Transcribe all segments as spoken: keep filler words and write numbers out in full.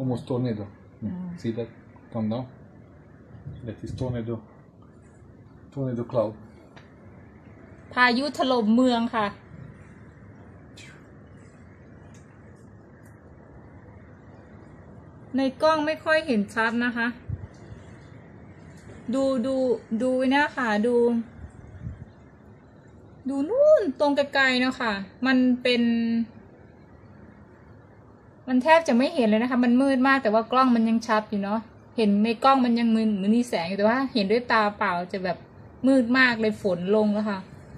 almost tornado. See that come down? That is tornado. Tornado cloud. พายุถล่มเมืองค่ะในกล้องไม่ค่อยเห็นชัดนะคะดูดูดูเนี่ยค่ะดูดูนู่นตรงไกลๆนะคะมันเป็นมันแทบจะไม่เห็นเลยนะคะมันมืดมากแต่ว่ากล้องมันยังชัดอยู่เนาะเห็นในกล้องมันยังมืดเหมือนมีแสงอยู่แต่ว่าเห็นด้วยตาเปล่าจะแบบมืดมากเลยฝนลงแล้วค่ะ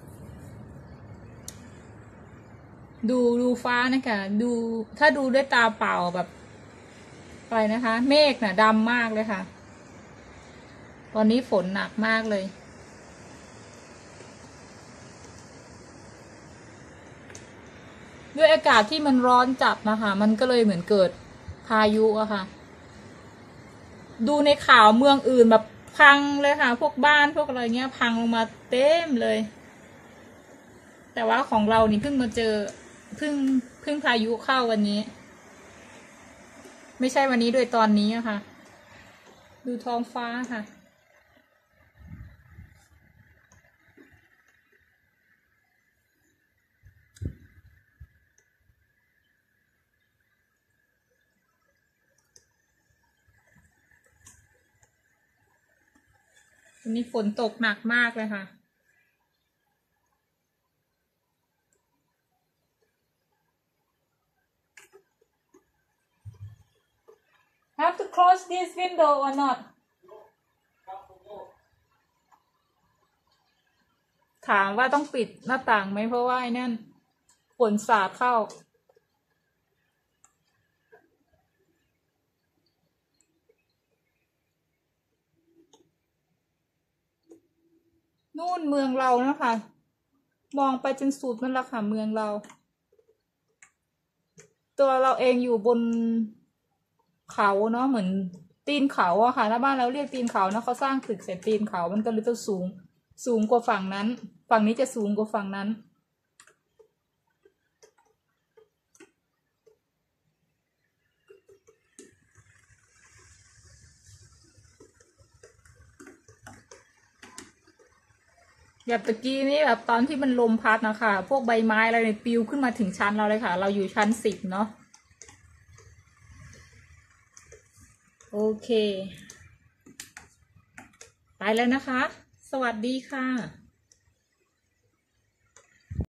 ดูดูฟ้านะคะดูถ้าดูด้วยตาเปล่าแบบอะไรนะคะเมฆน่ะดำมากเลยค่ะตอนนี้ฝนหนักมากเลยด้วยอากาศที่มันร้อนจัดนะคะมันก็เลยเหมือนเกิดพายุอะค่ะดูในข่าวเมืองอื่นแบบพังเลยค่ะพวกบ้านพวกอะไรเงี้ยพังลงมาเต็มเลยแต่ว่าของเรานี่เพิ่งมาเจอเพิ่งเพิ่งพายุเข้าวันนี้ไม่ใช่วันนี้โดยตอนนี้อะค่ะดูท้องฟ้าค่ะวันนี้ฝนตกหนักมากเลยค่ะHave to close this window or not ถามว่าต้องปิดหน้าต่างไหมเพราะว่าไอ้นั่นฝนสาดเข้านู่นเมืองเรานะคะมองไปจนสุดนั่นแหละค่ะเมืองเราตัวเราเองอยู่บนเขาเนาะเหมือนตีนเขาอะค่ะถ้าบ้านเราเรียกตีนเขาเนาะเขาสร้างตึกเสร็จตีนเขามันก็เลยจะสูงสูงกว่าฝั่งนั้นฝั่งนี้จะสูงกว่าฝั่งนั้นแบบตะกี้นี่แบบตอนที่มันลมพัดนะคะพวกใบไม้อะไรเนี่ยปลิวขึ้นมาถึงชั้นเราเลยค่ะเราอยู่ชั้นสิบเนาะโอเคไปแล้วนะคะสวัสดีค่ะ